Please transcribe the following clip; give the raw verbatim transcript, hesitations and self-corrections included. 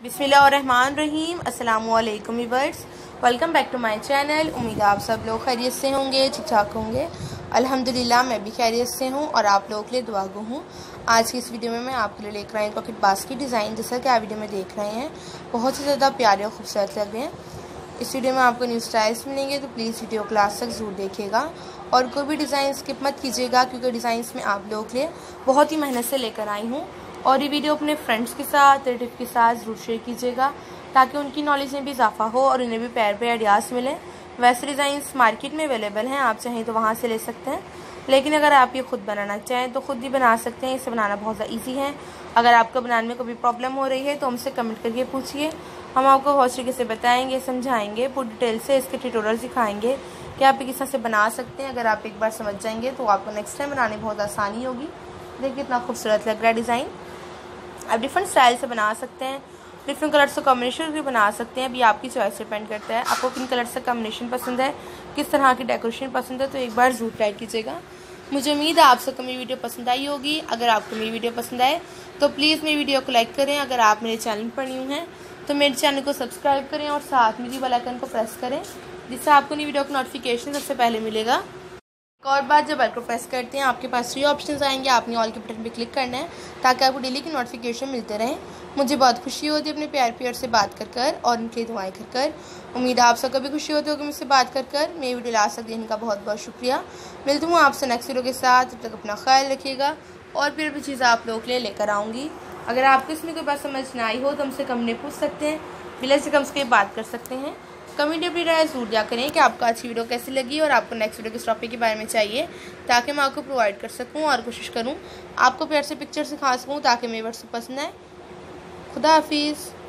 बिस्मिल्लाहिर्रहमानिर्रहीम। अस्सलामुअलैकुम viewers, welcome back to my channel. उम्मीद है आप सब लोग खैरियत से होंगे, ठीक ठाक होंगे। अल्हम्दुलिल्लाह मैं भी खैरियत से हूँ और आप लोगों के लिए दुआ गो हूँ। आज की इस वीडियो में मैं आपके लिए लेकर आई पॉकेट बास्केट डिज़ाइन। जैसा कि आप वीडियो में देख रहे हैं, बहुत ही ज़्यादा प्यारे और खूबसूरत लग रहे हैं। इस वीडियो में आपको न्यू स्टाइल्स मिलेंगे, तो प्लीज़ वीडियो को लास्ट तक ज़रूर देखिएगा और कोई भी डिज़ाइन स्किप मत कीजिएगा, क्योंकि डिज़ाइंस में आप लोगों के लिए बहुत ही मेहनत से लेकर आई हूँ। और ये वीडियो अपने फ्रेंड्स के साथ, रिलेटिव के साथ ज़रूर शेयर कीजिएगा, ताकि उनकी नॉलेज में भी इजाफा हो और उन्हें भी प्यार पे आइडियाज़ मिलें। वैसे डिज़ाइंस मार्केट में अवेलेबल हैं, आप चाहें तो वहाँ से ले सकते हैं, लेकिन अगर आप ये खुद बनाना चाहें तो खुद ही बना सकते हैं। इसे बनाना बहुत ज़्यादा ईजी है। अगर आपको बनाने में कभी प्रॉब्लम हो रही है तो हमसे कमेंट करके पूछिए, हम आपको बहुत तरीके से बताएंगे, समझाएंगे, पूरी डिटेल से इसके ट्यूटोरियल सिखाएंगे कि आप किस तरह से बना सकते हैं। अगर आप एक बार समझ जाएंगे तो आपको नेक्स्ट टाइम बनाने में बहुत आसानी होगी। देखिए कितना खूबसूरत लग रहा है डिज़ाइन। आप डिफरेंट स्टाइल से बना सकते हैं, डिफरेंट कलर से कॉम्बिनेशन भी बना सकते हैं। अभी आपकी चॉइस डिपेंड करता है, आपको किन कलर से कॉम्बिनेशन पसंद है, किस तरह की डेकोरेशन पसंद है, तो एक बार ज़रूर ट्राई कीजिएगा। मुझे उम्मीद है आप सबको मेरी वीडियो पसंद आई होगी। अगर आपको मेरी वीडियो पसंद आए तो प्लीज़ मेरी वीडियो को लाइक करें। अगर आप मेरे चैनल पर न्यू हैं तो मेरे चैनल को सब्सक्राइब करें और साथ में बेल आइकन को प्रेस करें, जिससे आपको नई वीडियो का नोटिफिकेशन सबसे पहले मिलेगा। एक और बात, जब बेल को प्रेस करते हैं आपके पास थ्री ऑप्शंस आएंगे, आपने ऑल के बटन पे क्लिक करना है ताकि आपको डेली की नोटिफिकेशन मिलते रहें। मुझे बहुत खुशी होती है अपने प्यार प्यार से बात कर कर और उनके दुआएं कर कर। उम्मीद है आप सबको भी खुशी होती होगी मुझसे बात कर कर। मेरी वीडियो लास्ट तक देखने का बहुत बहुत शुक्रिया। मिलती हूँ आपसे नेक्स्ट वीडियो के साथ। तब तक अपना ख्याल रखिएगा और फिर भी चीज़ें आप लोगों के लिए लेकर आऊँगी। अगर आपको इसमें कोई बात समझ ना आई हो तो हमसे कमेंट पूछ सकते हैं, बिला से कम से बात कर सकते हैं। कमेंट अपनी राय ज़रूर दिया करें कि आपको आज की वीडियो कैसी लगी और आपको नेक्स्ट वीडियो किस टॉपिक के बारे में चाहिए, ताकि मैं आपको प्रोवाइड कर सकूं और कोशिश करूं आपको प्यार से पिक्चर सिखा सकूं ताकि मेरे वर्ड्स पसंद आए। खुदा हाफिज़।